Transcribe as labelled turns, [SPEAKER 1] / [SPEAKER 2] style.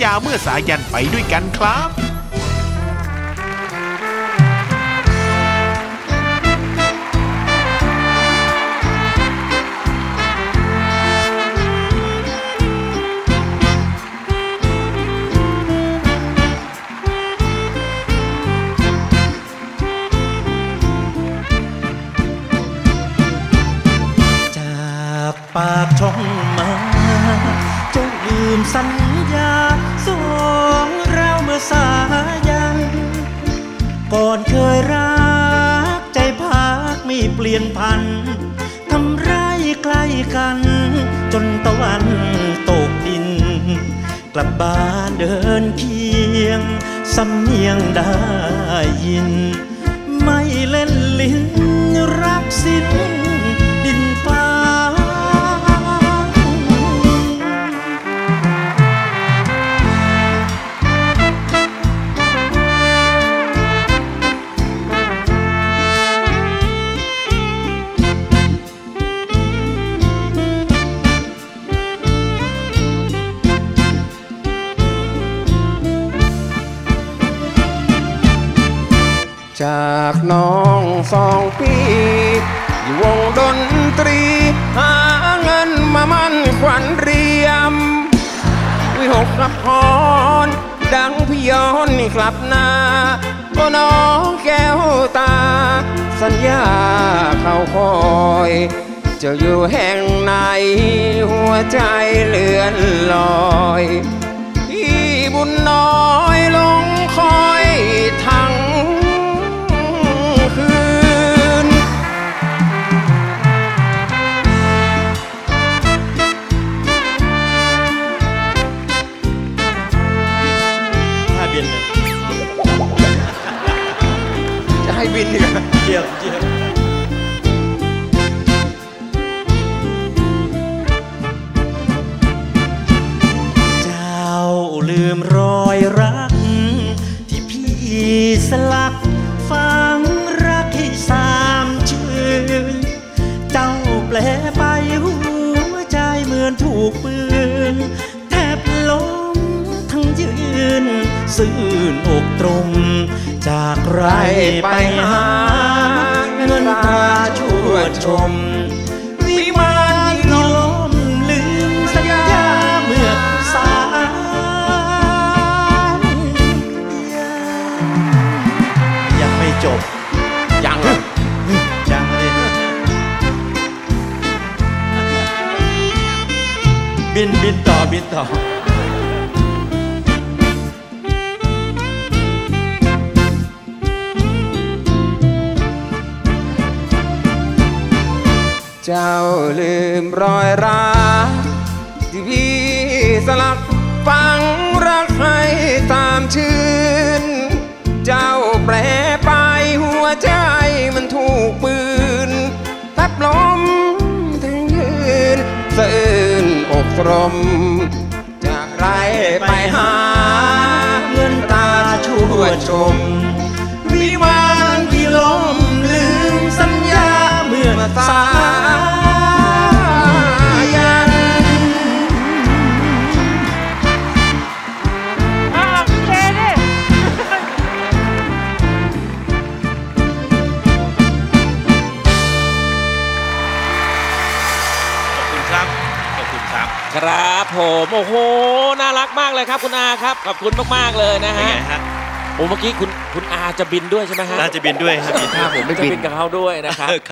[SPEAKER 1] าเมื่อสายันไปด้วยกันครับ
[SPEAKER 2] ปากช่องมาเจ้าลืมสัญญาสองเราเมื่อสายันก่อนเคยรักใจพักไม่เปลี่ยนพันทำไรใกล้กันจนตะวันตกดินกลับบ้านเดินเคียงสำเนียงได้ยินไม่เล่นลิ้นรักสิ้นดินฟ้า
[SPEAKER 3] จากน้อง2 ปีอยู่วงดนตรีหาเงินมามั่นขวัญเรียมวิหกละพรดังพี่ย้อนกลับหน้าก็น้องแก้วตาสัญญาเข้าคอยจะอยู่แห่งไหนหัวใจเลื่อนลอยพี่บุญน้อยลงคอยทั้งจะให้บินดีกว่า
[SPEAKER 2] เยี่ยมเจ้าลืมรอยรักที่พี่สลักฝังรักให้3 ชื่นเจ้าแปลไปหัวใจเหมือนถูกปืนแทบล้มทั้งยืนซื่นอกตรมจากไรไปหาเงินตาชั่วชมวิมานที่ล้มลืมสัญญาเมื่อสายยังไม่จบ
[SPEAKER 3] ยังเลย
[SPEAKER 2] บินต่อ
[SPEAKER 3] เจ้าลืมรอยรักที่พี่สลักฝังรักให้3 ชื่นเจ้าแปรไปหัวใจมันถูกปืนแทบล้มทั้งยืนสะอื้นอกตรมจากไรไปหาเงินตาชั่วชมวิมานที่ล้มลืมสัญญาเมื่อสายัน
[SPEAKER 1] เคดิขอบคุณครับ
[SPEAKER 4] ครับผมโอ้โหน่ารักมากเลยครับคุณอาครับขอบคุณมากๆเลยนะฮะโอ้เมื่อกี้คุณอาจะบินด้วยใช่ไหมฮะ
[SPEAKER 1] น่าจะบินด้วยครับ
[SPEAKER 4] ผมไม่บินกับเขาด้วยนะครับ